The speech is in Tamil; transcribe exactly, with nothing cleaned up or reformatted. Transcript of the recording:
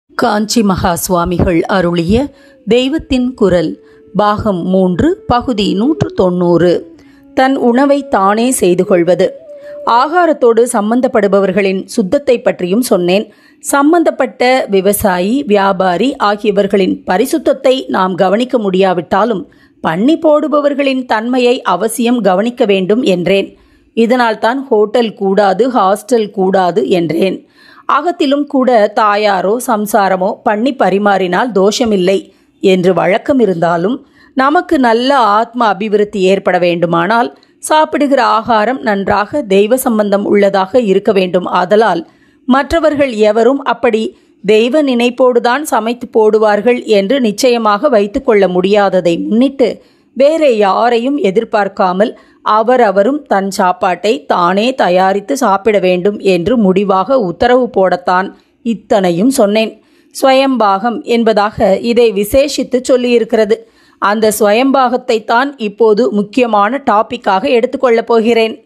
காஞ்சி மகா சுவாமிகள் அருளிய தெய்வத்தின் குரல் பாகம் மூன்று பகுதி நூற்று தொன்னூறு. தன் உணவை தானே செய்து கொள்வது. ஆகாரத்தோடு சம்பந்தப்படுபவர்களின் சுத்தத்தை பற்றியும் சொன்னேன். சம்பந்தப்பட்ட விவசாயி, வியாபாரி ஆகியவர்களின் பரிசுத்தத்தை நாம் கவனிக்க முடியாவிட்டாலும் பண்ணி போடுபவர்களின் தன்மையை அவசியம் கவனிக்க வேண்டும் என்றேன். இதனால்தான் ஹோட்டல் கூடாது, ஹாஸ்டல் கூடாது என்றேன். அகத்திலும் கூட தாயாரோ சம்சாரமோ பண்ணி பரிமாறினால் தோஷமில்லை என்று வழக்கம் இருந்தாலும் நமக்கு நல்ல ஆத்ம அபிவிருத்தி ஏற்பட வேண்டுமானால் சாப்பிடுகிற ஆகாரம் நன்றாக தெய்வ சம்பந்தம் உள்ளதாக இருக்க வேண்டும். ஆதலால் மற்றவர்கள் எவரும் அப்படி தெய்வ நினைப்போடுதான் சமைத்து போடுவார்கள் என்று நிச்சயமாக வைத்து கொள்ள முடியாததை முன்னிட்டு வேறே யாரையும் எதிர்பார்க்காமல் அவரவரும் தன் சாப்பாட்டை தானே தயாரித்து சாப்பிட வேண்டும் என்று முடிவாக உத்தரவு போடத்தான் இத்தனையும் சொன்னேன். ஸ்வயம்பாகம் என்பதாக இதை விசேஷித்து சொல்லியிருக்கிறது. அந்த ஸ்வயம்பாகத்தை தான் இப்போது முக்கியமான டாபிக்காக எடுத்துக்கொள்ளப் போகிறேன்.